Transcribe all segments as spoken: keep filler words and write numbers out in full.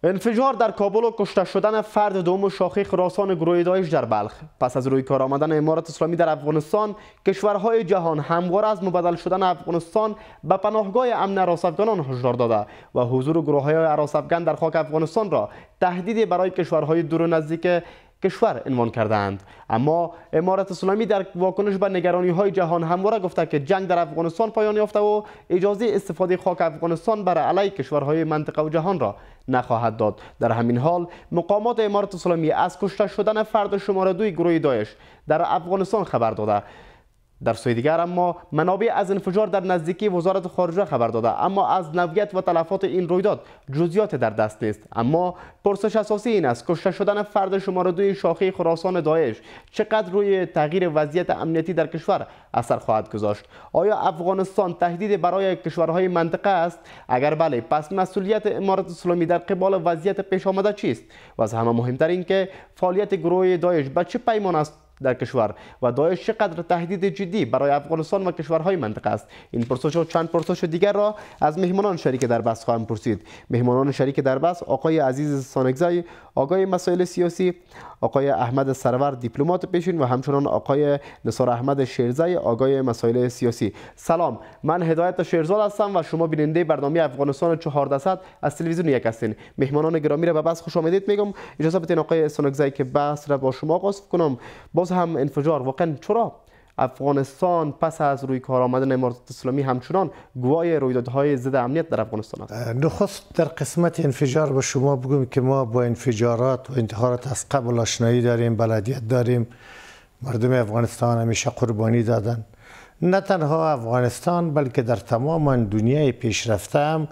انفجار در کابل و کشته شدن فرد دوم شاخه خراسان گروه داعش در بلخ. پس از روی کار آمدن امارات اسلامی در افغانستان، کشورهای جهان همواره از مبادله شدن افغانستان به پناهگاه امن هراس‌افغانان هشدار داده و حضور گروه‌های هراس‌افغان در خاک افغانستان را تهدیدی برای کشورهای دور و نزدیک کشور عنوان کردند. اما امارات اسلامی در واکنش به نگرانی‌های جهان همواره گفته که جنگ در افغانستان پایان یافته و اجازه استفاده خاک افغانستان برای علیه کشورهای منطقه و جهان را نخواهد داد. در همین حال مقامات امارات اسلامی از کشته شدن فرد شماره دوی گروه داعش در افغانستان خبر داده. در سوی دیگر اما منابع از انفجار در نزدیکی وزارت خارجه خبر داده، اما از نوعیت و تلفات این رویداد جزئیات در دست نیست. اما پرسش اساسی این است کشته شدن فرد شماره دوی شاخه خراسان داعش چقدر روی تغییر وضعیت امنیتی در کشور اثر خواهد گذاشت؟ آیا افغانستان تهدید برای کشورهای منطقه است؟ اگر بله، پس مسئولیت امارات اسلامی در قبال وضعیت پیش آمده چیست؟ و از همه مهمتر این که فعالیت گروه داعش به چه پیمان است در کشور و داعش چقدر تهدید جدی برای افغانستان و کشورهای منطقه است؟ این پرسش و چند پرسش دیگر را از مهمانان شریک در بحث خواهم پرسید. مهمانان شریک در بحث آقای عزیز سانگزای، آقای مسائل سیاسی، آقای احمد سرور دیپلمات پیشین و همچنان آقای نثار احمد شیرزای، آقای مسائل سیاسی. سلام، من هدایت شیرزاد هستم و شما بیننده برنامه افغانستان چهاردهصد از تلویزیون یک هستین. مهمانان گرامی را به بحث خوش آمدید میگم. اجازه بدین آقای سانگزای که بحث را با شما آغاز کنم. باز هم انفجار، واقعا چرا افغانستان پس از روی کار آمدن امارات اسلامی همچنان گواه رویدادهای ضد امنیت در افغانستان است؟ نخست در قسمت انفجار با شما بگم که ما با انفجارات و انتحارات از قبل آشنایی داریم، بلدیت داریم. مردم افغانستان همیشه قربانی دادن، نه تنها افغانستان بلکه در تمام دنیای پیشرفته هم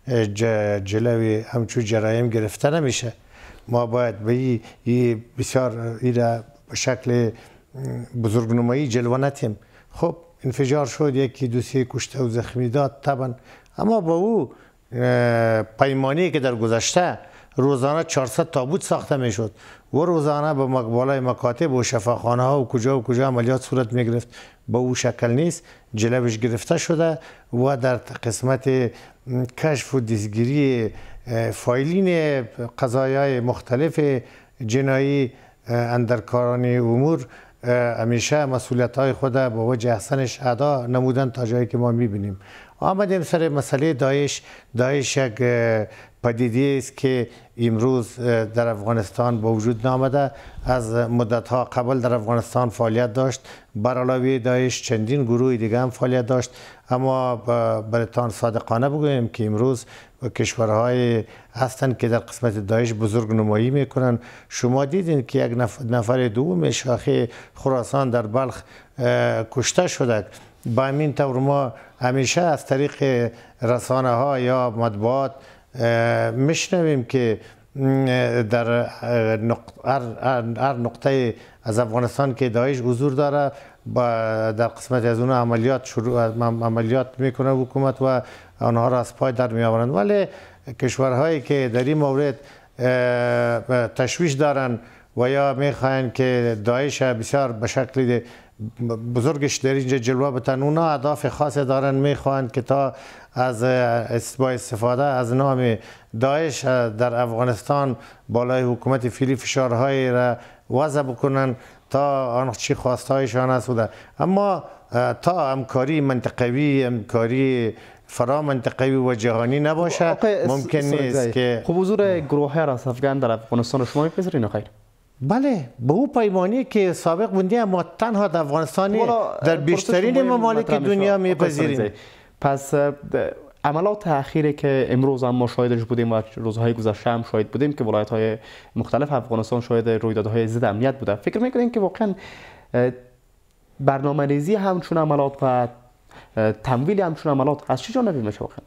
جلوی همچون جرایم گرفته نمیشه. ما باید به این بسیار ایره به شکل بزرگنمایی جلوه نتیم. خب انفجار شد، یکی دو سه کشته و زخمی داد طبعا، اما با او پیمانی که در گذشته روزانه چهارصد تابوت ساخته می شد و روزانه به بالای مکاتب و شفاخانه ها و کجا و کجا عملیات صورت می گرفت، با او شکل نیست. جلوش گرفته شده و در قسمت کشف و دستگیری فایلین قضایای مختلف جنایی اندرکاران امور همیشه مسئولیت های خود با وجه احسنش ادا نمودن تا جایی که ما میبینیم. آمدیم سر مسئله داعش. داعش یک پدیده است که امروز در افغانستان با وجود نامده. از مدت ها قبل در افغانستان فعالیت داشت، بر علاوه داعش چندین گروه دیگه هم فعالیت داشت. اما برایتان صادقانه بگویم که امروز کشورهای هستند که در قسمت داعش بزرگ نمایی میکنن. شما دیدین که یک نفر دوم شاخه خراسان در بلخ کشته شده. با همین طور ما همیشه از طریق رسانه ها یا مطبوعات میشنویم که در هر نقطه از افغانستان که داعش حضور داره در قسمت از اون عملیات شروع عملیات میکنه حکومت و آنها را از پای در می آورند. ولی کشورهایی که در این مورد تشویش دارن و یا میخواین که داعش بسیار به شکل بزرگش در اینجا جلوه بتن، اونا اهداف خاص دارن، میخواین که تا از با استفاده از نام داعش در افغانستان بالای حکومت فعلی فشارهایی را وضع بکنن تا آن چی خواستهایشان است. اما تا همکاری منطقوی، همکاری فرا منطقوی و جهانی نباشه ممکن نیست که خب حضور گروه هراس‌افغان در افغانستان شما میپذیرین یا خیر؟ بله، به او پیمانی که سابق بودیم، ما تنها در افغانستان در بیشترین ممالک دنیا میپذیریم. پس عملات اخیری که امروز هم ما شاهدش بودیم و روزهای گذشته هم شاهد بودیم که ولایت‌های مختلف افغانستان شاهد رویدادهای ضد امنیت بوده، فکر میکنین که واقعا برنامه‌ریزی همچون عملات و تمویل همچون عملات از چه جانبی میشه واقعا؟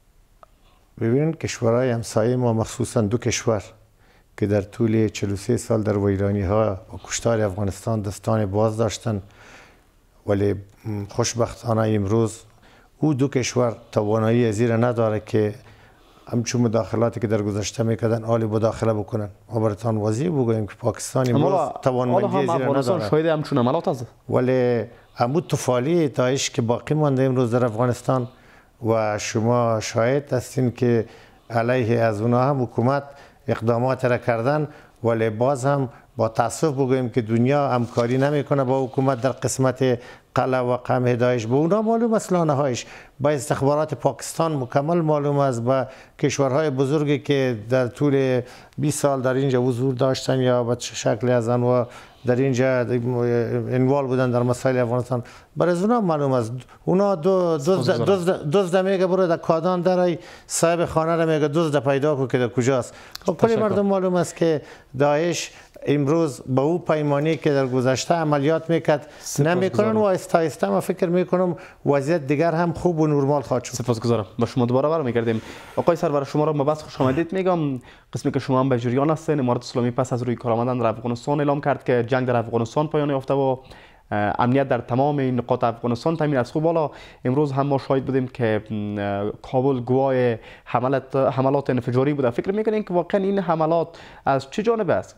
ببینید کشورهای همسایه ما، مخصوصا دو کشور که در طول چهل و سه سال در ویرانی ها و کشتار افغانستان دستان باز داشتن، ولی خوشبختانه امروز او دو کشور توانایی از این نداره که همچون مداخلاتی که در گذشته میکردن آلی مداخله بکنن. ما براتان واضح بگوییم که پاکستان امروز توانمندی از این نداره. شاید همچون عملات است، ولی عمود طفالی داعش که باقی مانده امروز در افغانستان و شما شاهد هستین که علیه از اونها هم حکومت اقدامات را کردن، ولی باز هم با تاسف بگوییم که دنیا همکاری نمیکنه با حکومت در قسمت قلع و قمع داعش. به اونا معلوم است لانه هایش، با استخبارات پاکستان مکمل معلوم است، با کشورهای بزرگی که در طول بیست سال در اینجا حضور داشتن یا به شکل از انواع در اینجا انوال بودن در مسائل افغانستان، برای از اونا معلوم است. اونا دو دزد دزد دزد میگه برو در کادان در صاحب خانه را میگه دزد پیدا کو که در کجاست. خب کلی مردم معلوم است که داعش امروز با او پیمانی که در گذشته عملیات میکرد نمیکنن و آهسته آهسته ما فکر میکنم وضعیت دیگر هم خوب و نرمال خواهد شد. سپاسگزارم. با شما دوباره برمیگردیم. آقای سرور، شما را مبحث خوش آمدید میگم. قسمی که شما هم به جریان هستین، امارت اسلامی پس از روی کار آمدن در افغانستان اعلام کرد که جنگ در افغانستان پایان یافته و امنیت در تمام نقاط افغانستان تامین است. خب حالا امروز هم ما شاهد بودیم که کابل گواه حملات حملات انفجاری بوده. فکر میکنین که واقعا این حملات از چه جانب است؟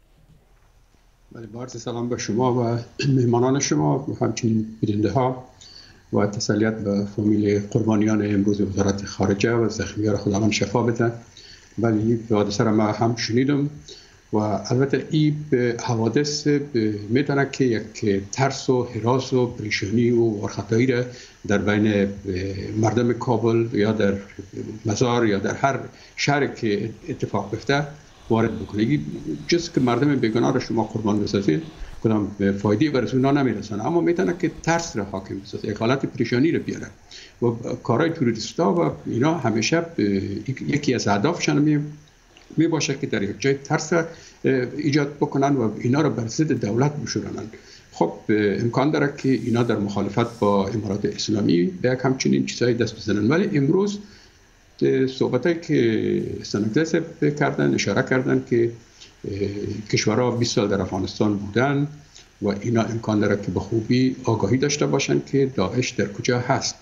بله، با عرض سلام به شما و مهمانان شما و همچنین بیننده ها و تسلیت به فامیل قربانیان امروز وزارت خارجه و زخمیان خداوند شفا بده. ولی به حادثه را ما هم شنیدم و البته این حوادث میتونه که یک ترس و هراس و پریشانی و ورختایی را در بین مردم کابل یا در مزار یا در هر شهر که اتفاق بیفته وارد بکنه. جز که مردم بیگناه را شما قربان بسازید کدام فایده برای اونا نمیرسونه، اما میتونه که ترس را حاکم بسازه، یک حالت پریشانی را بیاره و کارهای تروریستا و اینا همیشه یکی از اهدافشان می می باشه که در یک جای ترس را ایجاد بکنن و اینا را بر ضد دولت بشورانن. خب امکان داره که اینا در مخالفت با امارات اسلامی به یک همچنین چیزایی دست بزنن. ولی امروز صحبتایی که سنگزه کردن اشاره کردن که کشورها بیست سال در افغانستان بودن و اینا امکان داره که به خوبی آگاهی داشته باشن که داعش در کجا هست،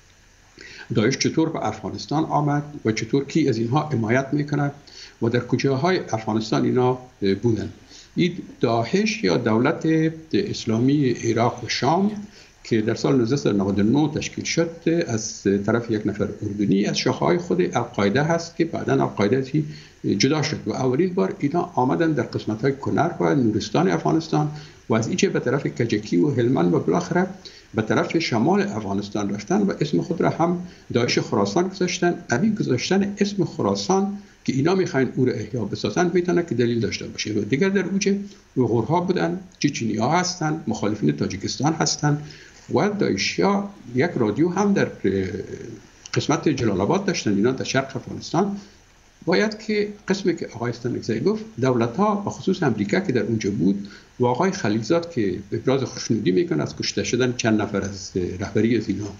داعش چطور به افغانستان آمد و چطور کی از اینها حمایت میکنه و در کجاهای افغانستان اینا بودن. این داعش یا دولت اسلامی عراق و شام که در سال نوزده نود و نه تشکیل شد از طرف یک نفر اردنی از شاخه‌های خود القاعده هست که بعداً القاعده جدا شد و اولین بار اینا آمدن در قسمت‌های کنر و نورستان افغانستان و از اینجا به طرف کجکی و هلمند و بالاخره به طرف شمال افغانستان رفتن و اسم خود را هم داعش خراسان گذاشتن. همین گذاشتن اسم خراسان که اینا میخواین او را احیا بسازن میتونه که دلیل داشته باشه و دیگر در اوج اوغورها بودن، چچنی‌ها هستن، مخالفین تاجیکستان هستن و داعشیا یک رادیو هم در قسمت جلال آباد داشتن. اینا در شرق افغانستان باید که قسمی که آقای استانکزی گفت دولت ها به خصوص امریکا که در اونجا بود و آقای خلیلزاد که ابراز خوشنودی میکنه از کشته شدن چند نفر از رهبری از اینا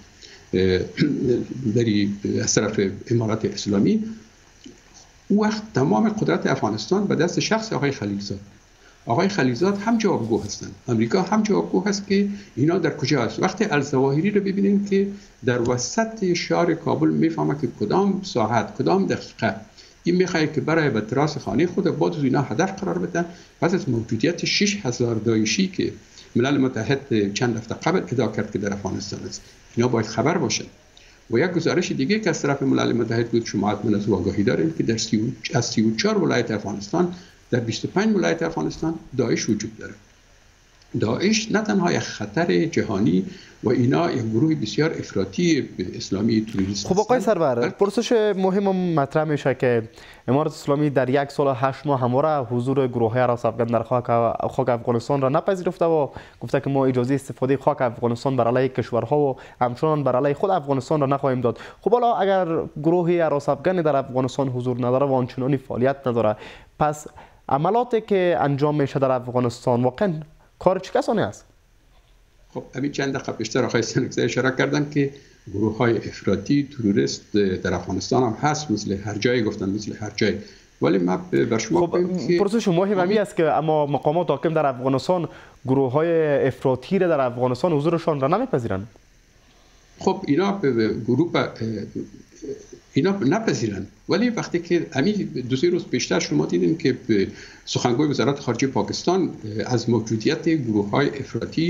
بری از طرف امارات اسلامی، او وقت تمام قدرت افغانستان به دست شخص آقای خلیلزاد. آقای خلیلزاد هم جوابگو هستند، امریکا هم جوابگو هست که اینا در کجا است. وقتی الظواهری رو ببینیم که در وسط شهر کابل میفهمه که کدام ساعت کدام دقیقه این میخواد که برای به تراس خانه خود باز از اینا هدف قرار بدن، پس از موجودیت شش هزار داعشی که ملل متحد چند هفته قبل ادعا کرد که در افغانستان است، اینا باید خبر باشن. و یک گزارش دیگه که از طرف ملل متحد بود شما حتما از آگاهی دارید که در از سی و چهار ولایت افغانستان در بیست و پنج ولایت افغانستان داعش وجود داره. داعش نه تنها یک خطر جهانی و اینا یک گروه بسیار افراطی اسلامی تروریست. خب آقای سرور، پرسش مهم مطرح میشه که امارت اسلامی در یک سال و هشت ماه همواره حضور گروه های هراس افغان در خاک خاک افغانستان را نپذیرفته و گفته که ما اجازه استفاده خاک افغانستان بر علیه کشورها و همچنان بر علیه خود افغانستان را نخواهیم داد. خب حالا اگر گروه هراس افغان در افغانستان حضور نداره و آنچنانی فعالیت نداره، پس عملاتی که انجام میشه در افغانستان واقعا کار چه کسانی است؟ خب همین چند دقیقه پیشتر آقای سنگزی اشاره کردن که گروه های افراطی تروریست در افغانستان هم هست، مثل هر جایی گفتن مثل هر جایی. ولی ما بر شما خب پرسش مهم همی است که اما مقامات حاکم در افغانستان گروه های افراطی در افغانستان حضورشان را نمیپذیرند. خب اینا گروه اینا نپذیرند، ولی وقتی که همین دو سه روز پیشتر شما دیدیم که سخنگوی وزارت خارجه پاکستان از موجودیت گروه های افراطی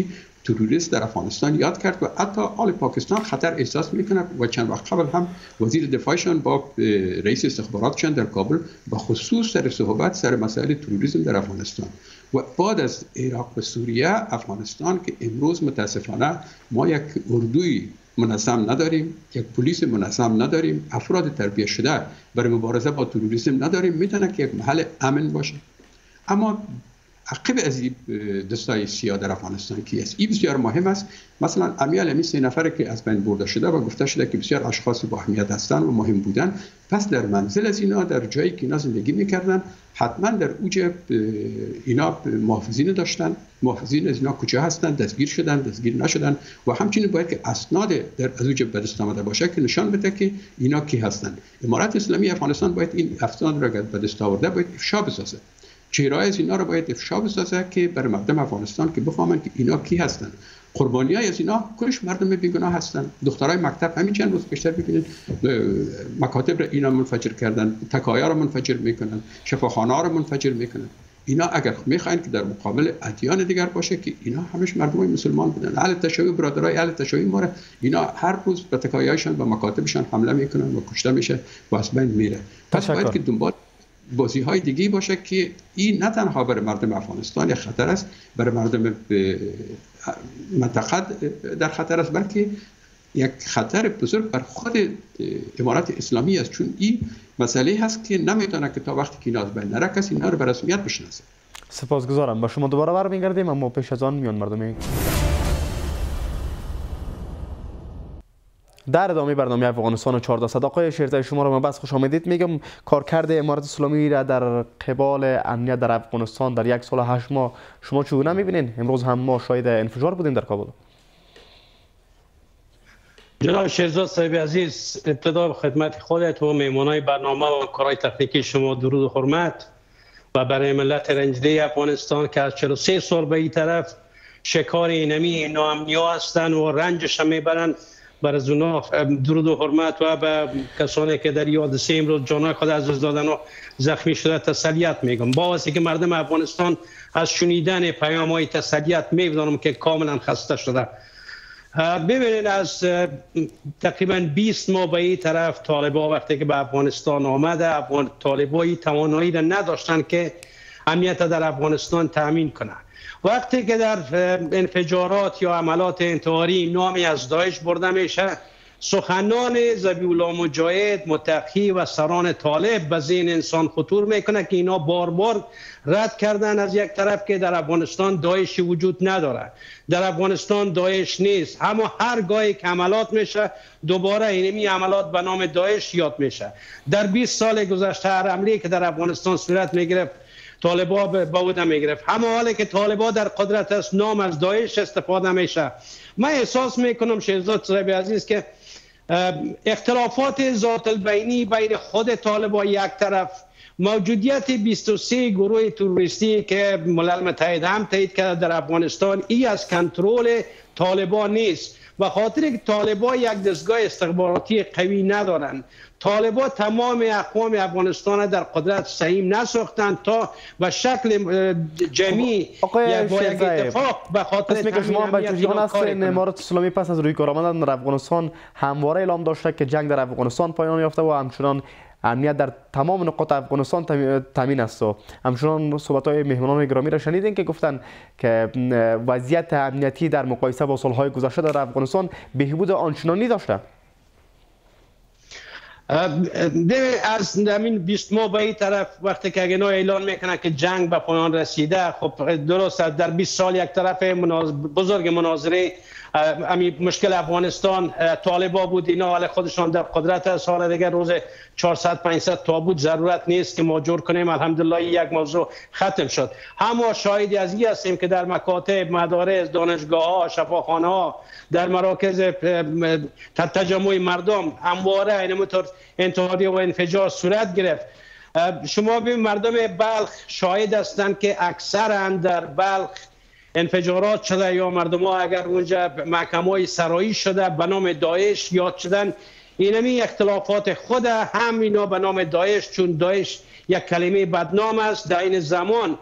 تروریست در افغانستان یاد کرد و حتی آل پاکستان خطر احساس میکنه و چند وقت قبل هم وزیر دفاعشان با رئیس استخباراتشان در کابل با خصوص سر صحبت سر مسائل تروریسم در افغانستان و بعد از عراق و سوریه افغانستان که امروز متاسفانه ما یک اردوی منظم نداریم، یک پلیس منظم نداریم، افراد تربیت شده برای مبارزه با تروریسم نداریم، میتونه که یک محل امن باشه. اما عقب از این دستای سیاه در افغانستان کی است؟ این بسیار مهم است. مثلا امیال امی سه نفر که از بین برده شده و گفته شده که بسیار اشخاص با اهمیت هستند و مهم بودن، پس در منزل از اینا در جایی که اینا زندگی میکردن حتما در اوج اینا محافظین داشتن. محافظین از اینا کجا هستند؟ دستگیر شدن، دستگیر نشدن و همچنین باید که اسناد در از اوج به دست آمده باشه که نشان بده که اینا کی هستند. امارت اسلامی افغانستان باید این اسناد را به دست آورده باید افشا بسازه. چهره‌های از اینا رو باید افشا بسازه که برای مردم افغانستان که بفهمن که اینا کی هستن. قربانیای از اینا کلش مردم بیگناه هستن. دخترای مکتب همین چند روز پیشتر ببینید مکاتب را اینا منفجر کردن، تکایا را منفجر میکنن، شفاخانه را منفجر میکنن. اینا اگر میخواین که در مقابل ادیان دیگر باشه که اینا همش مردم مسلمان بودن. اهل تشیع برادرای اهل تشیع ما را اینا هر روز به تکایایشان و مکاتبشان حمله میکنن و کشته میشه و از بین میره. پس باید که دنبال بازی های دیگه باشه که این نه تنها برای مردم افغانستان یک خطر است، برای مردم منطقه در خطر است، بلکه یک خطر بزرگ بر خود امارت اسلامی است، چون این مسئله هست که نمیتونه که تا وقتی که اینا از بین نره کسی اینا رو به رسمیت بشناسه. سپاسگزارم. با شما دوباره برمیگردیم، اما پیش از آن میان مردمی در ادامه برنامه افغانستان و چهارده صداقای شرطه شما را من بس خوش آمدید میگم. کارکرد امارت اسلامی را در قبال امنیت در افغانستان در یک سال و هشت ماه شما چگونه میبینین؟ امروز هم ما شاهد انفجار بودیم در کابل. جناب شهرزاد صاحب عزیز، ابتدا به خدمت خودت و میمونای برنامه و کارهای تکنیکی شما درود و حرمت و برای ملت رنجیده افغانستان که از چهل و سه سال به این طرف شکار اینمی ناامنیا هستند و رنجش هم میبرند، بر از اونا درود و حرمت و به کسانی که در این حادثه امروز جانهای خود از دست دادن و زخمی شده تسلیت میگم. با واسه که مردم افغانستان از شنیدن پیام های تسلیت میبینم که کاملا خسته شده. ببینید از تقریبا بیست ماه به این طرف طالبان وقتی که به افغانستان آمده، افغان طالبان توانایی را نداشتن که امنیت در افغانستان تامین کنه. وقتی که در انفجارات یا عملات انتحاری نامی از داعش برده میشه، سخنان ذبیح الله مجاهد، متقی و سران طالب به ذهن انسان خطور میکنه که اینا بار بار رد کردن از یک طرف که در افغانستان داعشی وجود نداره، در افغانستان داعش نیست. اما هر گاهی که عملات میشه دوباره اینمی عملات به نام داعش یاد میشه. در بیست سال گذشته هر حمله که در افغانستان صورت میگرفت طالبا به عهده میگرفت. همه حالی که طالبا در قدرت است نام از داعش استفاده میشه. من احساس میکنم شهرزاد صاحب عزیز که اختلافات ذات البینی بین خود طالبا یک طرف، موجودیت بیست و سه گروه تروریستی که ملل متحد هم تایید کرده در افغانستان، ای از کنترل طالبا نیست. و خاطر که طالبا یک دستگاه استخباراتی قوی ندارند، طالبا تمام اقوام افغانستان در قدرت سهیم نساختند تا به شکل جمعی با یک اتفاق به خاطر اسمی که شما بچگیان هستین امارت اسلامی پس از روی کار آمدن در افغانستان همواره اعلام داشته که جنگ در افغانستان پایان یافته و همچنان امنیت در تمام نقاط افغانستان تامین است. و همچنان صحبت‌های مهمانان گرامی را شنیدین که گفتن که وضعیت امنیتی در مقایسه با سالهای گذشته در افغانستان بهبود آنچنانی داشته. از همین بیست ماه به این طرف وقتی که اینا اعلان میکنه که جنگ به پایان رسیده، خب درست در بیست سال یک طرف مناظر بزرگ مناظره امی مشکل افغانستان طالبا بود، اینا حال خودشان در قدرت است. حالا دیگه روز چهارصد پانصد تابوت ضرورت نیست که ما جور کنیم. الحمدلله یک موضوع ختم شد. اما شاهدی از این هستیم که در مکاتب، مدارس، دانشگاه ها، شفاخانه ها، در مراکز تجمع مردم همواره اینطور انتحاری و انفجار صورت گرفت. شما ببین مردم بلخ شاهد هستند که اکثرا در بلخ انفجارات شده یا مردم ها اگر اونجا محکمه سرایی شده به نام داعش یاد شدن. اینمی اختلافات خود هم اینا به نام داعش، چون داعش یک کلمه بدنام است. در این زمان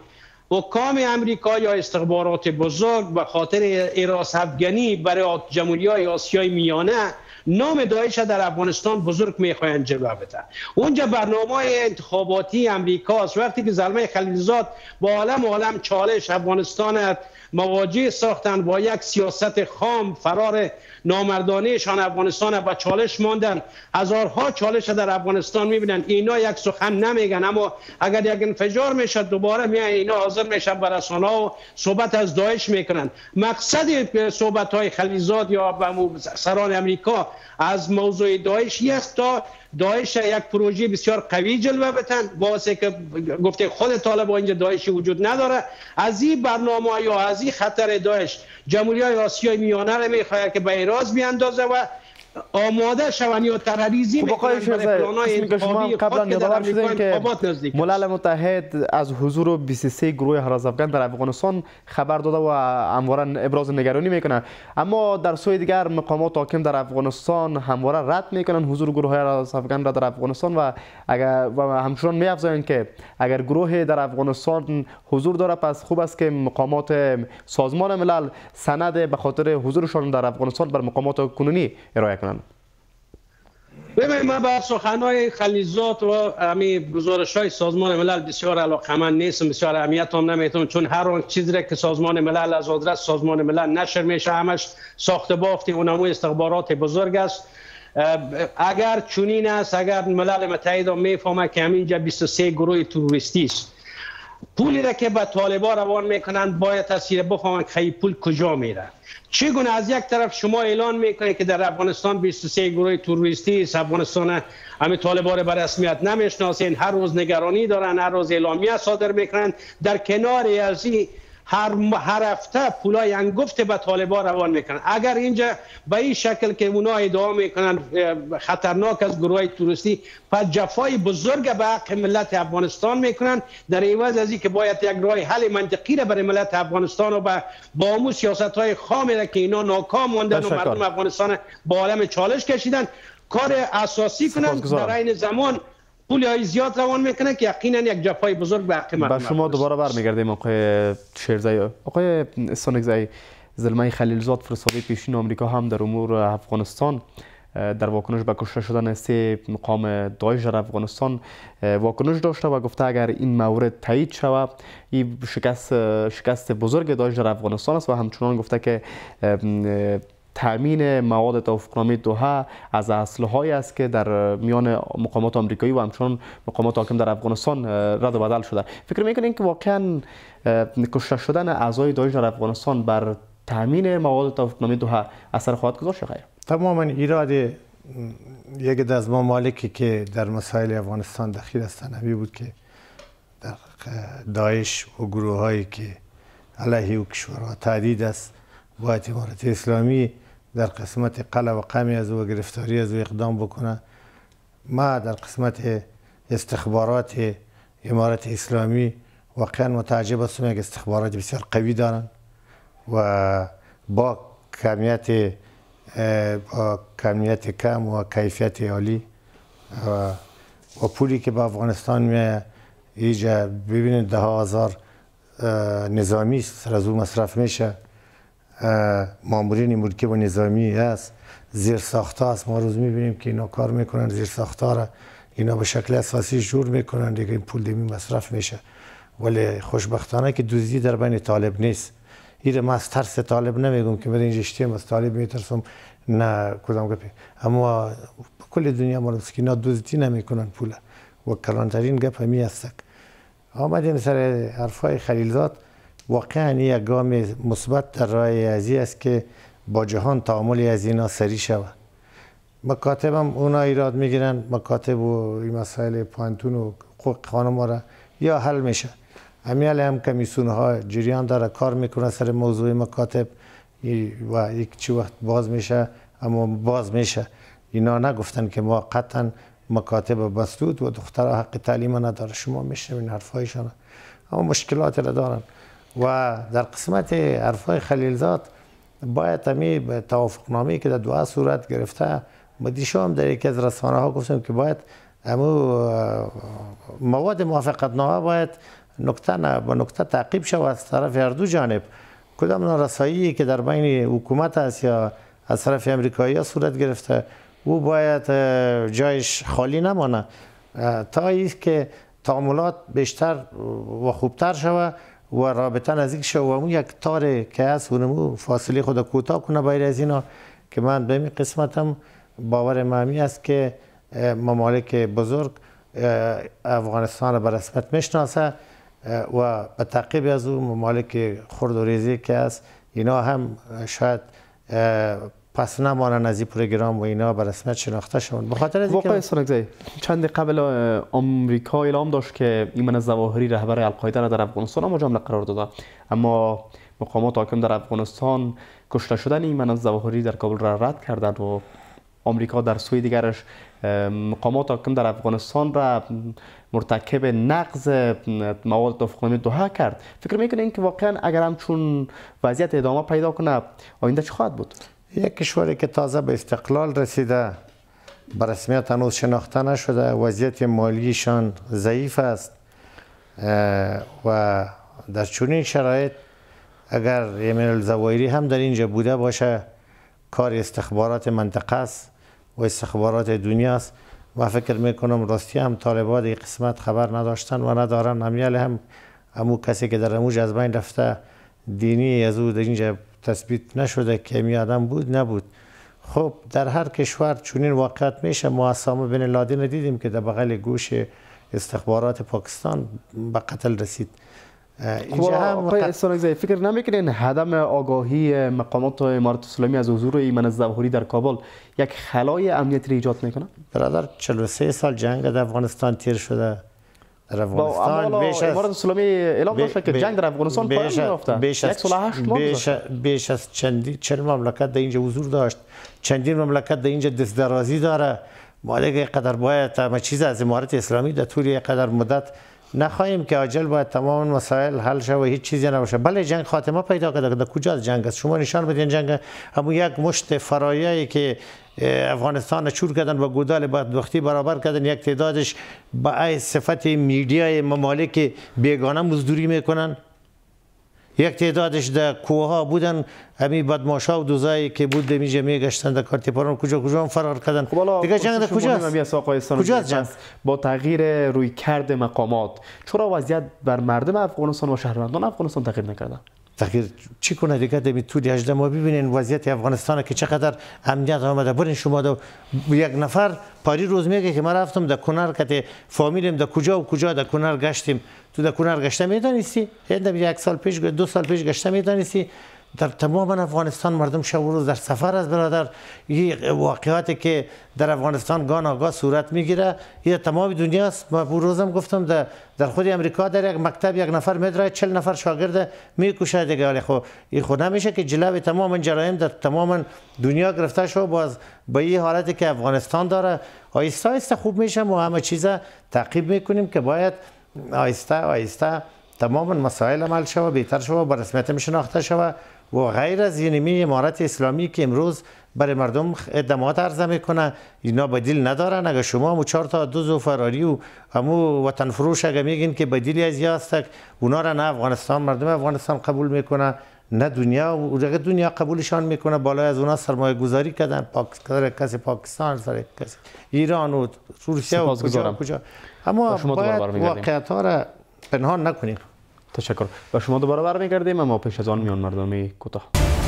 حکام امریکا یا استخبارات بزرگ به خاطر حراس افغانی برای جمهوری‌های آسیای میانه نام داعش در افغانستان بزرگ میخواهند جلوه بدن. اونجا برنامه انتخاباتی امریکاست. وقتی که زلمه خلیلزاد با عالم عالم چالش افغانستان مواجه ساختن با یک سیاست خام فرار نامردانهشان افغانستان با چالش ماندن، هزارها چالش در افغانستان میبینن، اینا یک سخن نمیگن، اما اگر یک انفجار میشه دوباره میان اینا حاضر میشن بر رسانه و صحبت از داعش میکنن. مقصد صحبت های خلیلزاد یا سران امریکا از موضوع داعش است تا داعش یک پروژه بسیار قوی جلوه بدن، واسه که گفته خود طالبان اینجا داعشی وجود نداره. از این برنامه یا از این خطر داعش جمهوری‌های آسیای میانه را میخواهد که به اراز بیاندازه و آماده شوند یا ترریزی میکنند برای پلان‌های انتخابی خود که در امریکا انتخابات نزدیک است. ملل متحد از حضور بیست و سه گروه هراس افغان در افغانستان خبر داده و همواره ابراز نگرانی میکنه، اما در سوی دیگر مقامات حاکم در افغانستان همواره رد میکنن حضور گروه هراس افغان را در افغانستان و اگر و همچنان میافزایند که اگر گروه در افغانستان حضور داره پس خوب است که مقامات سازمان ملل سند به خاطر حضورشان در افغانستان بر مقامات کنونی ارائه کنند. ببینید، من به سخنهای خلیلزاد و همین گزارش‌های سازمان ملل بسیار علاقه‌مند نیستم، بسیار اهمیت هم نمیتونم، چون هر آن چیزی را که سازمان ملل از آدرس سازمان ملل نشر میشه همش ساخته بافته اونمو استخبارات بزرگ است. اگر چنین است، اگر ملل متحد میفهمه که همینجا بیست و سه گروه تروریستی است، پولی را که به طالبان روان میکنند باید تاثیر بفهمند که این پول کجا میره. چگونه از یک طرف شما اعلان میکنید که در افغانستان بیست و سه گروه تروریستی است، افغانستان همه طالبان به رسمیت نمیشناسین، هر روز نگرانی دارن، هر روز اعلامیه صادر میکنند، در کنار از این هر هر هفته پولای انگفت به طالبان روان میکنن. اگر اینجا به این شکل که اونا ادعا میکنن خطرناک از گروه تروریستی، پس جفای بزرگ به حق ملت افغانستان میکنن، در عوض از این که باید یک راه حل منطقی را برای ملت افغانستان و با با امو سیاست های خامی را که اینا ناکام ماندن و مردم افغانستان با عالم چالش کشیدن کار اساسی کنند، در این زمان پولی های زیاد روان میکنه که یقینا یک جفای بزرگ به حق مردم. با شما دوباره برمیگردیم آقای شیرزایی. آقای سونگزایی، زلمه خلیلزاد فرستاده پیشین آمریکا هم در امور افغانستان در واکنش به کشته شدن سه مقام داعش در افغانستان واکنش داشته و گفته اگر این مورد تایید شود این شکست شکست بزرگ داعش در افغانستان است و همچنان گفته که تامین مواد توافقنامه دوحه از اصلهایی است که در میان مقامات آمریکایی و همچنان مقامات حاکم در افغانستان رد و بدل شده. فکر میکنین که واقعا کشته شدن اعضای داعش در افغانستان بر تامین مواد توافقنامه دوحه اثر خواهد گذاشت خیر؟ تماما ایراد یک از ممالکی که در مسائل افغانستان دخیل هستند همین بود که در داعش و گروه هایی که علیه او کشورها تهدید است باید امارت اسلامی در قسمت قلع و قمی از او و گرفتاری از او اقدام بکنه. ما در قسمت استخبارات امارت اسلامی واقعا متعجب هستم، یک استخبارات بسیار قوی دارن و با کمیت با کمیت کم و کیفیت عالی و, و پولی که به افغانستان میاد اینجا ببینید ده هزار نظامی سر از او مصرف میشه، مامورین ملکی و نظامی هست، زیر ساختا است. ما روز میبینیم که اینا کار میکنن زیر ساختا را اینا به شکل اساسی جور میکنن دیگه این پول دیمی مصرف میشه. ولی خوشبختانه که دزدی در بین طالب نیست. این ما از ترس طالب نمیگم که من اینجا اشتیم از طالب میترسم، نه کدام گپی، اما کل دنیا ما که اینا دزدی نمیکنن پول و کلانترین گپ همی هست. آمدیم سر حرفای خلیلزاد، واقعا یک گام مثبت در راه ازی است که با جهان تعامل از اینا سری شود. مکاتب هم اونا ایراد میگیرن، مکاتب و این مسائل پانتون و حقوق خانم را یا حل میشه. امیال هم کمیسیون ها جریان داره کار میکنه سر موضوع مکاتب و یک چی وقت باز میشه، اما باز میشه. اینا نگفتن که ما قطعا مکاتب مسدود و دخترها حق تعلیم نداره، شما میشنوین حرفایشان، اما مشکلات را دارن. و در قسمت حرفای خلیلزاد باید همی به توافقنامه‌ای که در دو صورت گرفته، ما دیشب هم در یکی از رسانه ها گفتم که باید همو مواد موافقتنامه باید نکته نه به نکته تعقیب شود از طرف هر دو جانب. کدام نارسایی که در بین حکومت است یا از طرف امریکایی ها صورت گرفته او باید جایش خالی نمانه تا ایست که تعاملات بیشتر و خوبتر شود و رابطه نزدیک شود و اون یک تار که هست اونمو فاصله خود کوتاه کنه باید از اینا که من به این قسمتم باور مهمی است که ممالک بزرگ افغانستان به رسمیت میشناسه و به تعقیب از اون ممالک خرد و ریزی که است اینا هم شاید پس نمانن از این پروگرام و اینا به رسمیت شناخته شوند. بخاطر از واقعا سانکزی چند قبل آمریکا اعلام داشت که ایمن الظواهری رهبر القاعده را در افغانستان مجامله قرار داده، اما مقامات حاکم در افغانستان کشته شدن ایمن الظواهری در کابل را رد کردند و آمریکا در سوی دیگرش مقامات حاکم در افغانستان را مرتکب نقض مواد توافقنامه دوحه کرد. فکر میکنین که واقعا اگر همچون وضعیت ادامه پیدا کنه آینده چه خواهد بود؟ یک کشوری که تازه به استقلال رسیده به رسمیت هنوز شناخته نشده، وضعیت مالیشان ضعیف است و در چنین شرایط اگر ایمن الظواهری هم در اینجا بوده باشه کار استخبارات منطقه است و استخبارات دنیا است و فکر میکنم راستی هم طالبان این قسمت خبر نداشتن و ندارن. امیال هم همو کسی که در اموج از بین رفته دینی از او در اینجا تثبیت نشده که می آدم بود نبود. خب در هر کشور چنین واقعیت میشه. ما اسامه بن لادن دیدیم که در بغل گوش استخبارات پاکستان به قتل رسید. اینجا هم قط... فکر نمیکنین عدم آگاهی مقامات امارت اسلامی از حضور ایمن الظواهری در کابل یک خلای امنیتی ایجاد میکنه؟ برادر چهل و سه سال جنگ در افغانستان تیر شده. در افغانستان بیش از امارت اسلامی اعلام داشته که جنگ در افغانستان پایان یافته. بیش از بیش بیش از چندین چهل مملکت در اینجا حضور داشت. چندین مملکت در اینجا دست درازی داره. ما دیگه قدر باید همه چیز از امارت اسلامی در طول یک قدر مدت نخواهیم که عاجل باید تمام مسائل حل شود و هیچ چیزی نباشه. بله جنگ خاتمه پیدا کرده. در کجا جنگ است؟ شما نشان بدین جنگ همون یک مشت فرایایی که افغانستان چور کردن و گودال بدبختی برابر کردن، یک تعدادش با ای صفت میډیای ممالک بیگانه مزدوری میکنن، یک تعدادش در کوه ها بودن همین بدماشا و دوزایی که بود میجه میگشتن در کارتیپاران کجا کجا هم فرار کردن. دیگه جنگ در کجاست؟ کجاست جنگ؟ با تغییر روی کرد مقامات چرا وضعیت بر مردم افغانستان و شهروندان افغانستان تغییر نکرده؟ تغییر چی کنه دیگه؟ در طول هجده ماه ببینین وضعیت افغانستان که چقدر امنیت آمده. برین شما دو یک نفر پاری روز میگه که من رفتم در کنر که فامیلم در کجا و کجا در کنر گشتیم. تو در کنر گشته میدانستی؟ یک سال پیش دو سال پیش گشته میدانستی؟ در تمام افغانستان مردم شب و روز در سفر است برادر. این واقعاتی که در افغانستان گاه ناگاه صورت میگیره این تمام دنیا است. ما روزم گفتم در در خود امریکا در یک مکتب یک نفر میدره چهل نفر شاگرد میکشه دیگه. ولی خب این خود نمیشه که جلوی تمام جرایم در تمام دنیا گرفته شو. باز با این حالتی که افغانستان داره آهسته آهسته خوب میشه. ما همه چیزا تعقیب میکنیم که باید آهسته آهسته تمام مسائل عمل شود، بهتر شود، به رسمیت شناخته شود و غیر از اینمی امارت اسلامی که امروز برای مردم خدمات عرضه میکنه اینا بدیل ندارن. اگر شما مو چهار تا دوز و فراری و همو وطن فروش اگر میگین که بدیلی از یاست اونا را نه افغانستان مردم افغانستان قبول میکنه نه دنیا و دنیا قبولشان میکنه. بالای از اونا سرمایه گذاری کردن پاکستان کسی پاکستان سر کسی ایران و روسیه و کجا کجا. اما باید واقعیت ها را پنهان نکنیم. تشکر. و شما دوباره برمیگردیم اما پیش از آن میان مردمی کوتاه.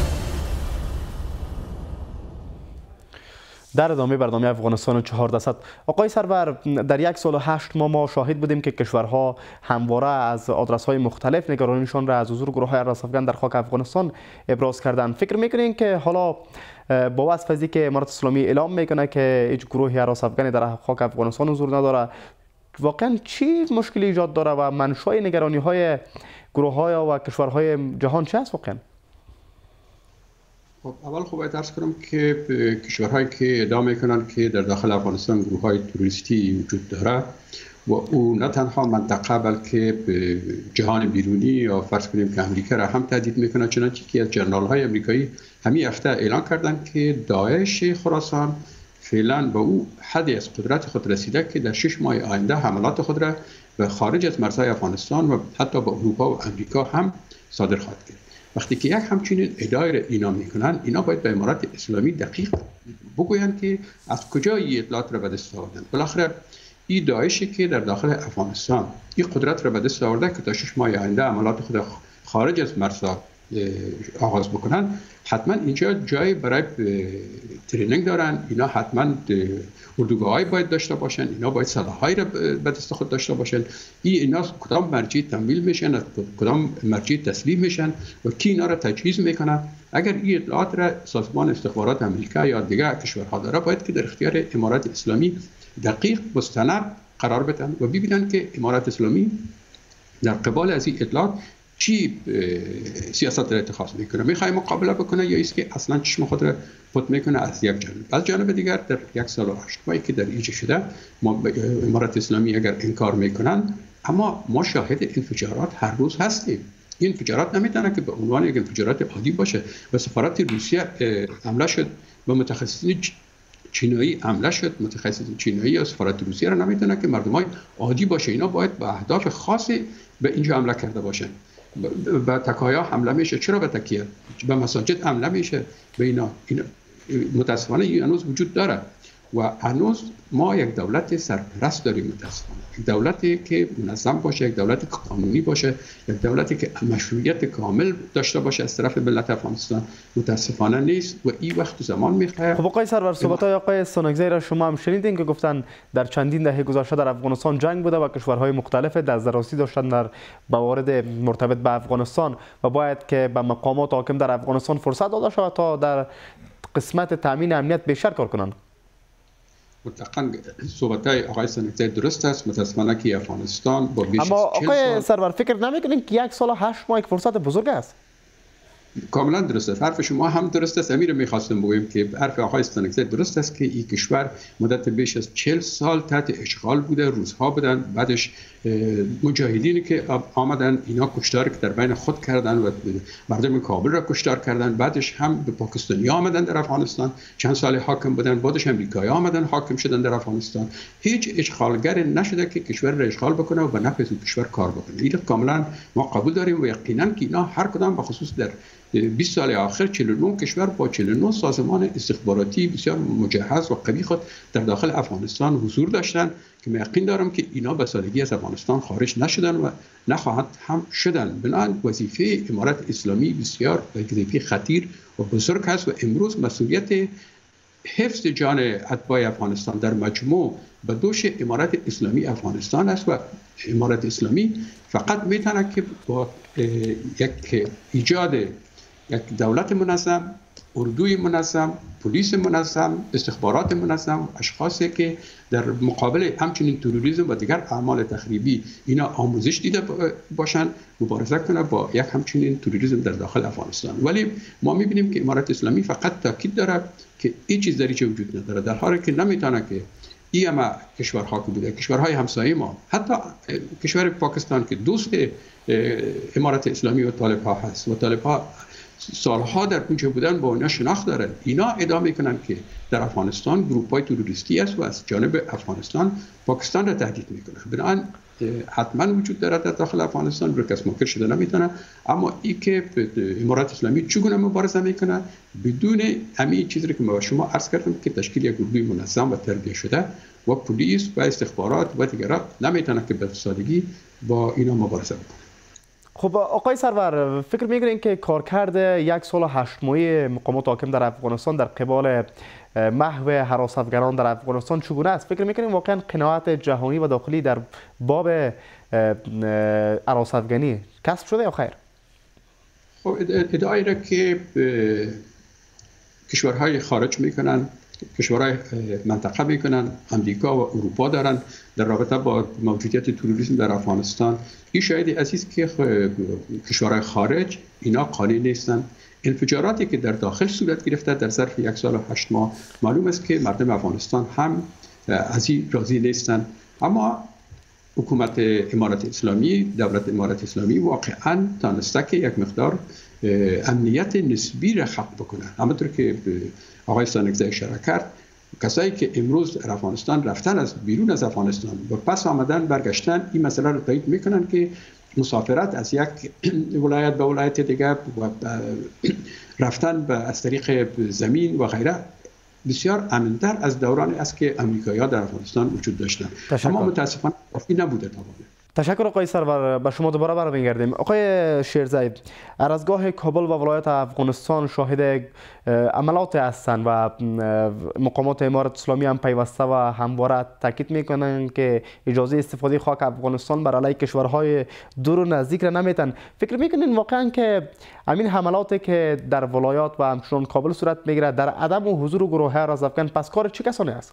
در ادامه برنامه افغانستان چهارصد آقای سرور، در یک سال و هشت ماه ما شاهد بودیم که کشورها همواره از آدرس‌های مختلف نگرانیشان را از حضور گروه‌های افغان در خاک افغانستان ابراز کردند. فکر می‌کنین که حالا با وصف از که امارت اسلامی اعلام میکنه که هیچ گروهی افغانی در خاک افغانستان حضور نداره، واقعا چی مشکلی ایجاد داره و منشأ نگرانی‌های گروه‌های و کشورهای جهان چه است واقعا؟ خب اول خوب باید عرض کنم که کشورهایی که ادعا میکنن که در داخل افغانستان گروه‌های تروریستی وجود داره و او نه تنها منطقه بلکه جهان بیرونی یا فرض کنیم که امریکا را هم تهدید میکنه، چنانچه که از جنرال‌های امریکایی همین هفته اعلان کردن که داعش خراسان فعلا به او حدی از قدرت خود رسیده که در شش ماه آینده حملات خود را به خارج از مرزهای افغانستان و حتی به اروپا و امریکا هم صادر خواهد کرد. وقتی که یک همچین ادعای را اینا میکنن، اینا باید به امارات اسلامی دقیق بگویند که از کجا این اطلاعات را به دست آوردن. بالاخره این داعشی که در داخل افغانستان این قدرت را به دست آورده که تا شش ماه آینده عملات خود خارج از مرزها آغاز بکنن، حتما اینجا جای برای ترینینگ دارن. اینا حتما اردوگاه‌ای باید داشته باشن، اینا باید سلاح‌هایی را به دست خود داشته باشن. این اینا کدام مرجع تمویل میشن، کدام مرجع تسلیم میشن و کی اینا را تجهیز میکنه. اگر این اطلاعات را سازمان استخبارات امریکا یا دیگر کشورها داره، باید که در اختیار امارات اسلامی دقیق مستند قرار بدن و ببینن که امارات اسلامی در قبال از این اطلاعات چی سیاست را اتخاذ میکنه، میخوای مقابله بکنه یا است که اصلا چشم خود را پت میکنه از یک جانب. از جانب دیگر در یک سال و هشت ماهی که در ایجاد شده، ما امارات اسلامی اگر انکار میکنن، اما ما شاهد انفجارات هر روز هستیم. این انفجارات نمیتونه که به عنوان یک انفجارات عادی باشه. و سفارت روسیه حمله شد و متخصصین چینایی حمله شد، متخصصین چینایی از سفارت روسیه را نمیتونه که مردمای عادی باشه. اینا باید به اهداف خاصی به اینجا حمله کرده باشن. به تکایا حمله میشه. چرا به تکیه؟ به مساجد حمله میشه. به اینا, اینا متاسفانه این هنوز وجود داره و هنوز ما یک دولت سرپرست داریم. متاسفانه یک دولتی که منظم باشه، یک دولتی که قانونی باشه، یک دولتی که مشروعیت کامل داشته باشه از طرف ملت افغانستان متاسفانه نیست و این وقت زمان میخواد. خب آقای سرور، صحبت‌های آقای سونگزی را شما هم شنیدین که گفتن در چندین دهه گذشته در افغانستان جنگ بوده و کشورهای مختلف دسترسی داشتن در موارد مرتبط به افغانستان و باید که به مقامات حاکم در افغانستان فرصت داده شود تا در قسمت تامین امنیت بیشتر کار کنند. مطلقاً صحبت‌های آقای سونگزی درست است. متاسفانه که افغانستان با بیش از اما آقای سال... سرور فکر نمی‌کنین که یک سال و هشت ماه یک فرصت بزرگ است؟ کاملا درست است. حرف شما هم درست است. امیر می‌خواستم بگویم که حرف آقای سونگزی درست است که این کشور مدت بیش از چهل سال تحت اشغال بوده، روزها بودن، بعدش مجاهدینی که آمدن اینا کشتار که در بین خود کردن و مردم کابل را کشتار کردن، بعدش هم به پاکستانی آمدن در افغانستان چند سال حاکم بودن، بعدش امریکایی آمدن حاکم شدن در افغانستان. هیچ اشغالگر نشده که کشور را اشغال بکنه و به نفع کشور کار بکنه. این کاملا ما قبول داریم و یقینا که اینا هر کدام به خصوص در بیست سال آخر چهل و نه کشور با چهل و نه سازمان استخباراتی بسیار مجهز و قوی خود در داخل افغانستان حضور داشتند که من یقین دارم که اینا به سادگی از افغانستان خارج نشدن و نخواهند هم شدن. بنابراین وظیفه امارات اسلامی بسیار وظیفه خطیر و بزرگ است و امروز مسئولیت حفظ جان اتباع افغانستان در مجموع به دوش امارات اسلامی افغانستان است و امارات اسلامی فقط میتونه که با یک ایجاد یک دولت منظم، اردوی منظم، پلیس منظم، استخبارات منظم، اشخاصی که در مقابل همچنین تروریسم و دیگر اعمال تخریبی اینا آموزش دیده باشن، مبارزه کنه با یک همچنین تروریسم در داخل افغانستان. ولی ما میبینیم که امارات اسلامی فقط تاکید داره که این چیز در اینجا وجود نداره، در حالی که نمیتونه که این همه کشورها که بوده، کشورهای همسایه ما، حتی کشور پاکستان که دوست امارات اسلامی و طالب‌ها هست و طالب‌ها سالها در اونجا بودن با اینا شناخت دارن، اینا ادعا میکنن که در افغانستان گروه‌های تروریستی است و از جانب افغانستان پاکستان را تهدید میکنه. بنابراین حتما وجود داره در داخل افغانستان، رو کس منکر شده نمیتونه. اما این که امارات اسلامی چگونه مبارزه میکنه بدون همین چیزی که ما شما عرض کردم که تشکیل یک گروه منظم و تربیه شده و پلیس و استخبارات و دیگران نمیتونه که به سادگی با اینا مبارزه بکنه. خب آقای سرور، فکر میکنین که کارکرد یک سال و هشت ماهه مقامات حاکم در افغانستان در قبال محو هراس افغانان در افغانستان چگونه است؟ فکر میکنین واقعا قناعت جهانی و داخلی در باب هراس افغانی کسب شده یا خیر؟ خب ادعایی را که کشورهای خارج میکنن، کشورهای منطقه میکنن، امریکا و اروپا دارن در رابطه با موجودیت تروریسم در افغانستان، این شاید عزیز که کشورهای خارج اینا قانع نیستن. انفجاراتی که در داخل صورت گرفته در ظرف یک سال و هشت ماه معلوم است که مردم افغانستان هم از این راضی نیستن. اما حکومت امارات اسلامی، دولت امارات اسلامی واقعا تانسته که یک مقدار امنیت نسبی را خلق بکنه. همونطور که آقای سونگزی اشاره کرد، کسایی که امروز در افغانستان رفتن از بیرون از افغانستان و پس آمدن برگشتن این مسئله رو تایید میکنن که مسافرت از یک ولایت به ولایت دیگه و رفتن به از طریق زمین و غیره بسیار امن‌تر از دورانی است که امریکایی‌ها در افغانستان وجود داشتند. اما متاسفانه کافی نبوده تماما. تشکر آقای سرور. به شما دوباره برمیگردیم. آقای شیرزی، ارزگاه کابل و ولایت افغانستان شاهد عملات هستند و مقامات امارت اسلامی هم پیوسته و همواره تاکید میکنند که اجازه استفاده خاک افغانستان بر علیه کشورهای دور و نزدیک را نمیتن. فکر میکنین واقعا که همین حملاتی که در ولایات و همچنان کابل صورت میگیره در عدم و حضور گروه های رازافکن پس کار چه کسانی است؟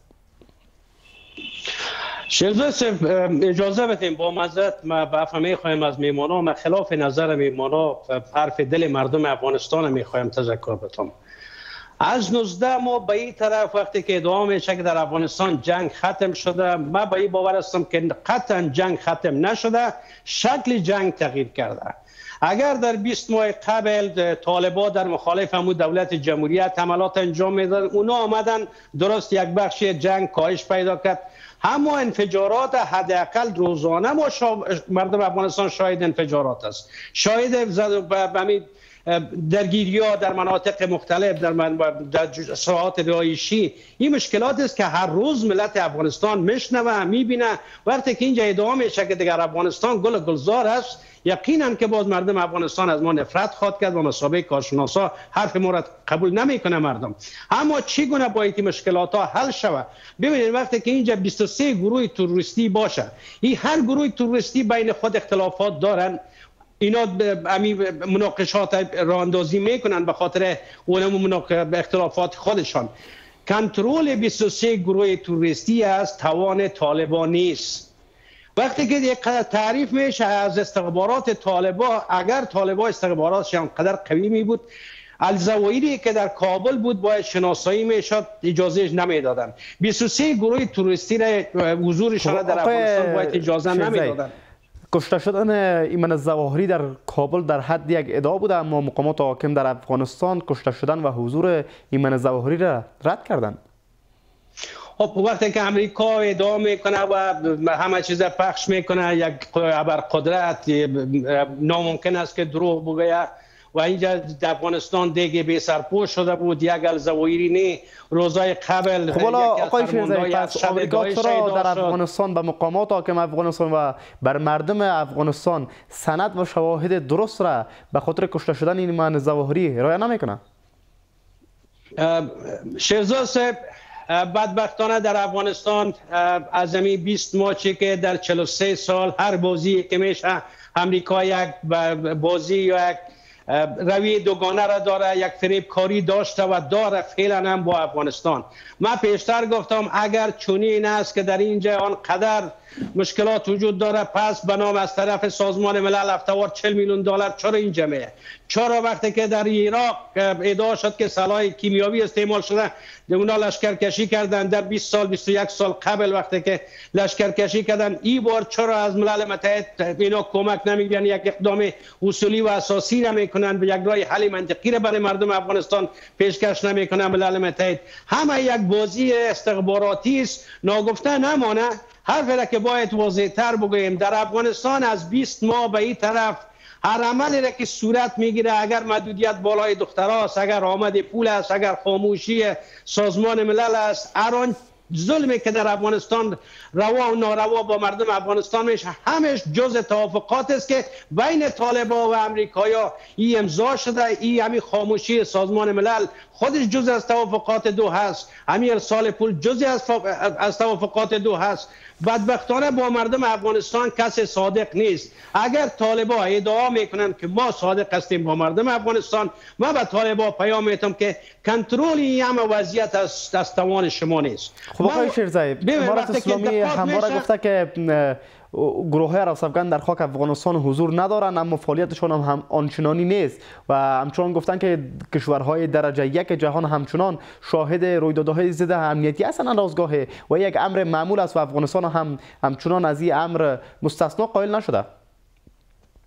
شیرزاد اجازه بدیم با معذرت ما به عفو میخوایم از میمانا، ما خلاف نظر میمانا حرف دل مردم افغانستان میخوایم تذکر بدم. از نوزده ماه به این طرف وقتی که ادعا میشه که در افغانستان جنگ ختم شده، ما به این باور هستم که قطعا جنگ ختم نشده، شکل جنگ تغییر کرده. اگر در بیست ماه قبل طالبان در مخالف همون دولت جمهوریت حملات انجام میدادن، اونا آمدن درست یک بخش جنگ کاهش پیدا کرد. اما انفجارات حداقل روزانه ما شا... مردم افغانستان شاهد انفجارات است، شاهد زد... درگیری ها در مناطق مختلف در, من... در ساحات رهایشی. این مشکلات است که هر روز ملت افغانستان میشنوه میبینه. وقتی که اینجا ادعا میشه که دیگر افغانستان گل گلزار است، یقینا که باز مردم افغانستان از ما نفرت خواهد کرد و مسابقه کارشناسا حرف ما را قبول نمیکنه مردم. اما چگونه باید این مشکلات ها حل شود؟ ببینید وقتی که اینجا بیست و سه گروه تروریستی باشه، این هر گروه تروریستی بین خود اختلافات دارن، اینا مناقشات راه اندازی میکنن به خاطر اون اختلافات خودشان. کنترل بیست و سه گروه تروریستی است توان طالبان نیست. وقتی که یک تعریف میشه از استخبارات طالبان، اگر طالبان استخباراتشان قدر قوی می بود، الزوایری که در کابل بود باید شناسایی میشد، اجازه نمیدادن. بیست و سه گروه تروریستی را حضورشان در افغانستان باید اجازه نمیدادن. کشته شدن ایمن الظواهری در کابل در حد یک ادعا بوده، اما مقامات حاکم در افغانستان کشته شدن و حضور ایمن الظواهری را رد کردند. خب وقتی که امریکا ادعا میکنه و همه چیز پخش میکنه یک ابرقدرت، ناممکن است که دروغ بگه. و اینجا در افغانستان دیگه بی سرپوش شده بود، یک الزوایری نه روزای قبل. خب حالا آقای شیرزی، پس آمریکا چرا در افغانستان به مقامات حاکم افغانستان و بر مردم افغانستان سند و شواهد درست را به خاطر کشته شدن این ایمن الظواهری رعایت نمیکنه؟ شیرزاد صاحب، بدبختانه در افغانستان از همین بیست ماه چی که در چهل و سه سال هر بازی که میشه امریکا یک بازی یا یک روی دوگانه را داره، یک فریب کاری داشته و داره فعلا هم با افغانستان. من پیشتر گفتم اگر چنین است که در اینجا آنقدر مشکلات وجود داره، پس به نام از طرف سازمان ملل هفته‌وار چهل میلیون دلار چرا اینجا میه؟ چرا وقتی که در عراق ادعا شد که سلاح کیمیاوی استعمال شده، اونا لشکرکشی کردن در بیست سال بیست و یک سال قبل وقتی که لشکرکشی کردن، این بار چرا از ملل متحد اینا کمک نمیگن، یک اقدام اصولی و اساسی نمیکنن، به یک راه حل منطقی را برای مردم افغانستان پیشکش نمیکنن ملل متحد؟ همه یک بازی استخباراتی است، ناگفته نمانه. حرفی را که باید واضح تر بگوییم، در افغانستان از بیست ماه به این طرف هر عملی را که صورت میگیره، اگر محدودیت بالای دختراست، اگر آمد پول است، اگر خاموشی سازمان ملل است، هر آن ظلمی که در افغانستان روا و ناروا با مردم افغانستان میشه، همش جز توافقات است که بین طالبان و امریکایا ای امضا شده. ای همین خاموشی سازمان ملل خودش جز از توافقات دو هست، همین ارسال پول جزی از, از توافقات دو هست. بدبختانه با مردم افغانستان کسی صادق نیست. اگر طالبان ادعا میکنن که ما صادق هستیم با مردم افغانستان، من به طالبان پیام میدم که کنترل این همه وضعیت از, از توان شما نیست. خب آقای شیرزی، امارت اسلامی همواره گفته که گروه های رازافکن در خاک افغانستان حضور ندارند، اما فعالیتشان هم, هم آنچنانی نیست و همچنان گفتن که کشورهای درجه یک جهان همچنان شاهد رویدادهای ضد امنیتی هستند رازگاه و یک امر معمول است و افغانستان هم همچنان از این امر مستثنا قائل نشده.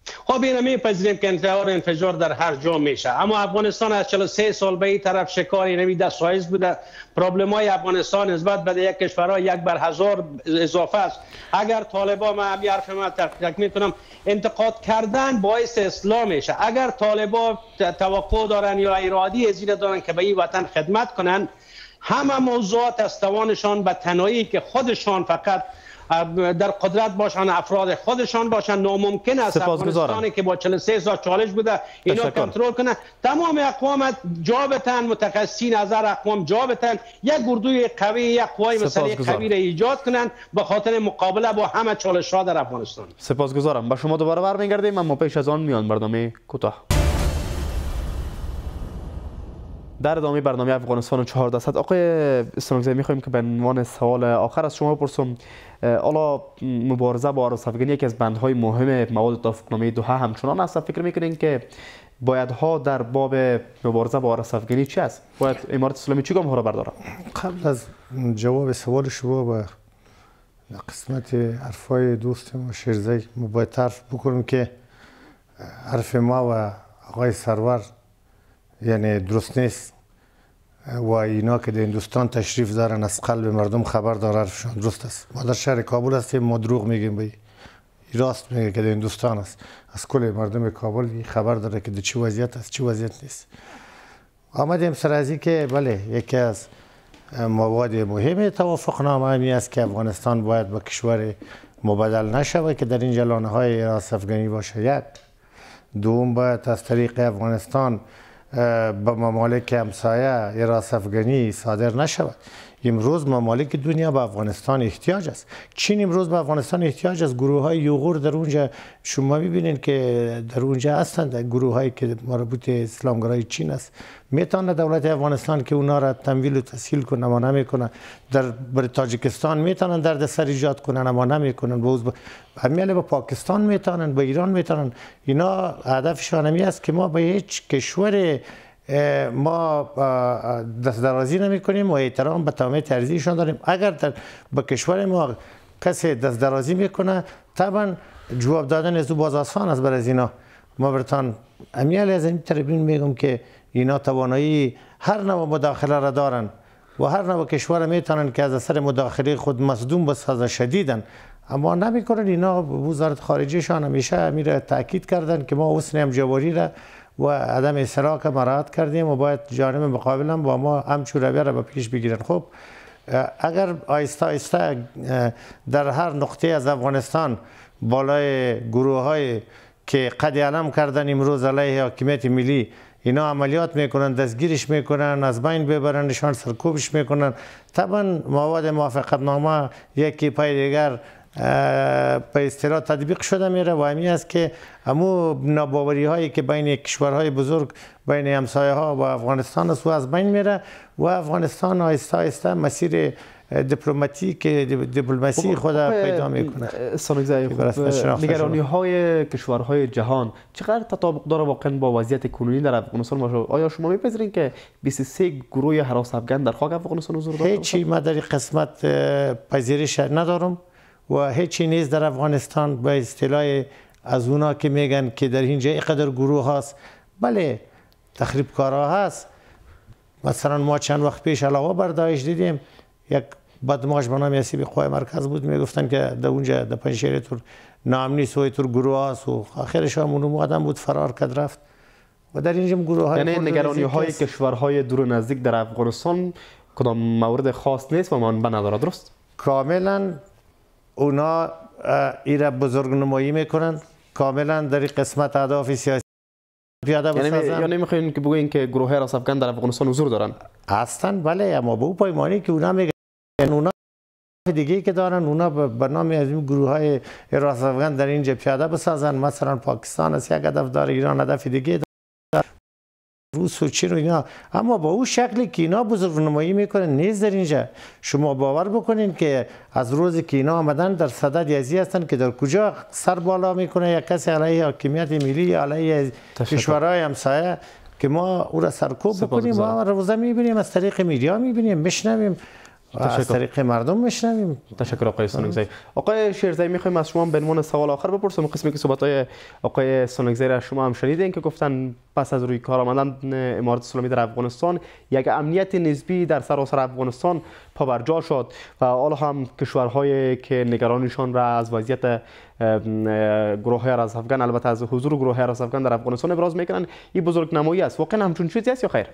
خب این میپذیریم که انفجار انفجار در هر جا میشه، اما افغانستان از چهل و سه سال به این طرف شکاری نمی دستایز بوده. پرابلم های افغانستان نسبت به یک کشورها یک بر هزار اضافه است. اگر طالبان، ما همین حرف ما تکمیل کنم، انتقاد کردن باعث اصلاح میشه. اگر طالبان توقع دارن یا ارادی ازیده دارن که به این وطن خدمت کنن، همه موضوعات از توانشان به تنهایی که خودشان فقط در قدرت باشن، افراد خودشان باشن، ناممکن است افغانستانی که با چهل و سه سال چالش بوده اینا کنترل کنه. تمام اقوام جا بتن، متخصصین از هر اقوام جا بتن، یک گردوی قوی، یک قوای مسئله قوی را ایجاد کنن به خاطر مقابله با همه چالش ها در افغانستان. سپاسگزارم. با شما دوباره برمیگردیم، اما پیش از آن میان برنامه کوتاه. در ادامه برنامه افغانستان و چهارده صد، آقای استرانگزی میخوایم که به عنوان سوال آخر از شما بپرسم، حالا مبارزه با آرس افغانی یکی از بندهای مهم مواد توافقنامه دوحه همچنان است. فکر میکنین که بایدها در باب مبارزه با آرس افغانی چی است؟ باید امارت اسلامی چی گام‌ها را برداره؟ قبل از جواب سوال شما با قسمت حرفای دوست ما شیرزی ما باید تعریف بکنم که حرف ما و آقای سرور یعنی درست نیست و اینا که در هندوستان تشریف دارن از قلب مردم خبر داره، حرفشان درست است. ما در شهر کابل هستیم، ما دروغ میگیم، بایی راست میگه که در هندوستان است. از کل مردم کابل خبر داره که در چه وضعیت است، چه وضعیت نیست. آمدیم سر از که بله یکی از مواد مهم توافقنامه همی است که افغانستان باید به کشور مبادل نشود که در این جلانه های آرس افغانی باشه. یک دوم باید از طریق افغانستان به ممالک همسایه آرس افغانی صادر نشود. امروز ممالک دنیا به افغانستان احتیاج است. چین امروز به افغانستان احتیاج است. گروه های یوغور در اونجا شما میبینید که در اونجا هستند، گروه هایی که مربوط اسلامگرای چین است. میتونه دولت افغانستان که اونا را تمویل و تسهیل کنه اما نمیکنه. در بر تاجیکستان میتونن درد سر ایجاد کنن اما نمیکنن. باز همین به پاکستان میتونن، به ایران میتونن. اینا هدفشان همی است که ما به هیچ کشور ما دست درازی نمی کنیم و احترام به تمام ارضیشان داریم. اگر در به کشور ما کسی دست درازی میکنه طبعا جواب دادن از او باز آسان است. بر از اینا ما برتان امیال از این تربین میگم که اینا توانایی هر نوع مداخله را دارن و هر نوع کشور میتونن که از اثر مداخله خود مصدوم بسازه شدیدن، اما نمیکنن. اینا وزارت خارجهشان همیشه میره تاکید کردن که ما حسن همجواری را و عدم اشتراک مراعات کردیم و باید جانب مقابل هم با ما همچون رویه را به پیش بگیرن. خب اگر آیسته آیسته در هر نقطه از افغانستان بالای گروه های که قد علم کردن امروز علیه حاکمیت ملی اینا عملیات میکنن، دستگیرش میکنن، از بین ببرن، نشان سرکوبش میکنن، طبعا مواد موافقتنامه یکی پای دیگر به اصطلاح تطبیق شده میره و همین است که همو ناباوری هایی که بین کشورهای بزرگ بین همسایه ها و افغانستان است و از بین میره و افغانستان آهسته آهسته مسیر دیپلماتیک دیپلماسی خود پیدا میکنه. نگرانی های کشورهای جهان چقدر تطابق داره واقعا با وضعیت کنونی در افغانستان باشه؟ آیا شما میپذیرین که بیست و سه گروه هراس افغان در خاک افغانستان حضور داره؟ هیچی ما در قسمت پذیرش ندارم و هیچی نیست در افغانستان. به اصطلاح از اونا که میگن که در اینجا اینقدر گروه هست، بله تخریب کارها هست. مثلا ما چند وقت پیش علاوه بر داعش دیدیم یک بدماش به نام یاسیب قوای مرکز بود، میگفتن که در اونجا در پنجشیر تور نامنی سوی تور گروه هست و آخرش هم اون آدم بود فرار کرد رفت و در اینجا گروه های یعنی نگرانی های کشورهای دور و نزدیک در افغانستان کدام مورد خاص نیست و منبع نداره، درست؟ کاملا اونا ایره بزرگ نمایی میکنن، کاملا در قسمت اهداف سیاسی پیاده بسازن. یعنی یعنی میخواین که بگوین که گروه هراس افغان در افغانستان حضور دارن؟ هستن بله، اما به اون پیمانی که اونا میگن اونا دیگه که دارن اونا به نام از این گروه های هراس افغان در اینجا پیاده بسازن. مثلا پاکستان است یک هدف داره، ایران هدف دیگه داره، روس و چین و اینا، اما با اون شکلی که اینا بزرگ نمایی میکنن نیست در اینجا. شما باور بکنین که از روزی که اینا آمدن در صدد یزی هستن که در کجا سر بالا میکنه یک کسی علیه حاکمیت ملی یا علیه کشورهای همسایه که ما او را سرکوب بکنیم. ما روزه میبینیم، از طریق میدیا میبینیم، میشنویم از طریق مردم میشنویم. تشکر آقای سونگزی. آقای شیرزایی میخوایم از شما به عنوان سوال آخر بپرسم. قسمی که صحبت‌های آقای سونگزی را شما هم شنیدین که گفتن پس از روی کار آمدن امارات اسلامی در افغانستان یک امنیت نسبی در سراسر افغانستان پابرجا شد و حالا هم کشورهایی که نگرانیشان را از وضعیت گروه های از افغان، البته از حضور گروه های از افغان در افغانستان ابراز میکنن، این بزرگ نمایی است. واقعا همچون چیزی است یا خیر؟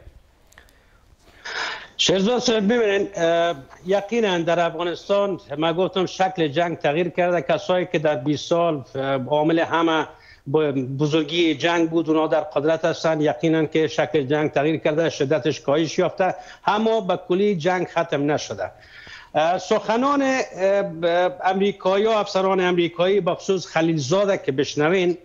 شیرزاد صاحب ببینید، یقینا در افغانستان ما گفتم شکل جنگ تغییر کرده. کسایی که در بیست سال عامل همه بزرگی جنگ بود اونا در قدرت هستند. یقینا که شکل جنگ تغییر کرده، شدتش کاهش یافته، اما به کلی جنگ ختم نشده. سخنان امریکایی و افسران امریکایی بخصوص خلیلزاده که بشنوین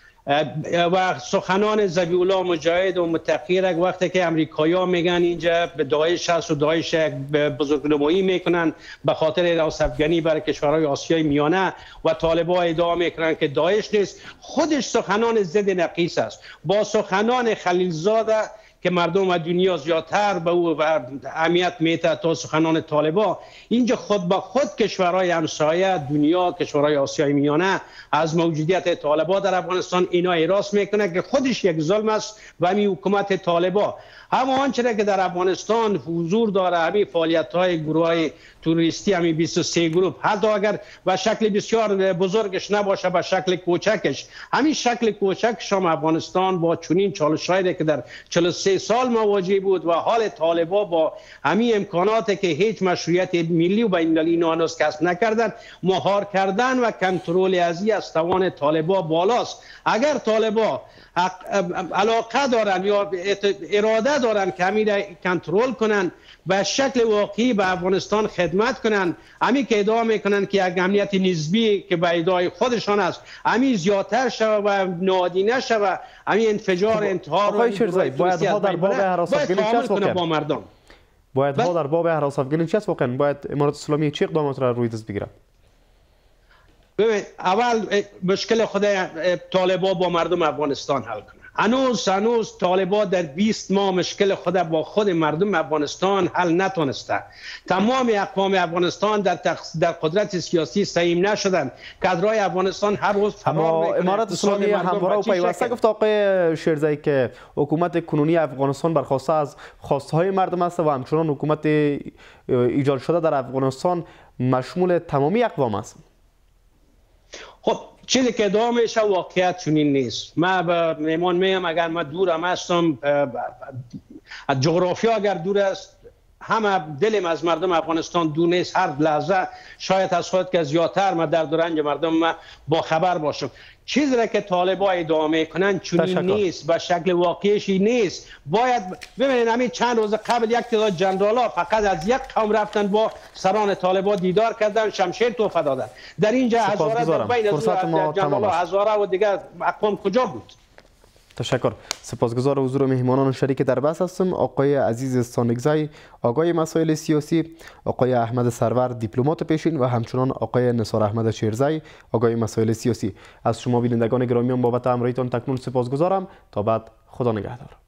و سخنان ذبیح الله مجاهد و متقی را وقتی که امریکایی‌ها میگن اینجا به داعش هست و داعش بزرگنمایی میکنن به خاطر راس افغانی برای کشورهای آسیای میانه و طالبان ادعا میکنن که داعش نیست، خودش سخنان ضد نقیص است. با سخنان خلیلزاده که مردم و دنیا زیادتر به او اهمیت میده تا سخنان طالبان، اینجا خود به خود کشورهای همسایه دنیا، کشورهای آسیای میانه از موجودیت طالبان در افغانستان اینا اعتراض میکنه که خودش یک ظلم است و همین حکومت طالبان. اما آنچه که در افغانستان حضور داره همین فعالیت‌های گروه‌های توریستی، همین بیست و سه گروه، حتی اگر به شکل بسیار بزرگش نباشه به شکل کوچکش، همین شکل کوچک شما افغانستان با چنین چالش‌هایی که در چهل و سه سال مواجه بود و حال طالبان با همین امکاناتی که هیچ مشروعیت ملی و بین‌المللی اینا هنوز کسب نکردن، مهار کردن و کنترل ازی از توان طالبان بالاست. اگر طالبان علاقه دارن یا اراده دارن که همین را کنترل کنن، به شکل واقعی به افغانستان خدمت کنن، همین که ادعا میکنن که یک امنیت نسبی که به ادعای خودشان است همین زیادتر شود و نادی نشود، همین انفجار انتحار آقای شیرزایی باید ها در باب هراس افغانی چه است واقعا؟ با مردم باید ها در باب هراس افغانی چه است واقعا؟ باید امارات اسلامی چه اقدامات را روی دست بگیرد؟ ببین، اول مشکل خود طالبان با مردم افغانستان حل کنه. هنوز هنوز طالبان در بیست ماه مشکل خود با خود مردم افغانستان حل نتونسته. تمام اقوام افغانستان در تخص... در قدرت سیاسی سهیم نشدن. کادرای افغانستان هر روز اما امارات اسلامی همواره و پیوسته گفت آقای شیرزایی که حکومت کنونی افغانستان برخواسته از خواسته های مردم است و همچنان حکومت ایجاد شده در افغانستان مشمول تمامی اقوام است. خب چیزی که ادعا میشه واقعیت چنین نیست. من به میمان میگم اگر من دورم هستم، جغرافیا اگر دور است، همه دلم از مردم افغانستان دور نیست. هر لحظه شاید از خود که زیادتر من درد و رنج مردم ما با خبر باشم. چیزی را که طالبان ادعا میکنن چنین نیست، به شکل واقعیشی نیست. باید ببینید همین چند روز قبل یک تعداد جنرالا فقط از یک قوم رفتن با سران طالبان دیدار کردن، شمشیر توفه دادن. در اینجا هزاره در بین از جنرالا هزاره و دیگر اقوام کجا بود؟ تشکر. سپاسگزار حضور مهمانان شریک در بحث هستم. آقای عزیز سونگزی آقای مسائل سیاسی، آقای احمد سرور دیپلمات پیشین و همچنان آقای نثار احمد شیرزایی آقای مسائل سیاسی. از شما بینندگان گرامیان بابت همراهیتان تکنون سپاسگزارم. تا بعد، خدا نگهدار.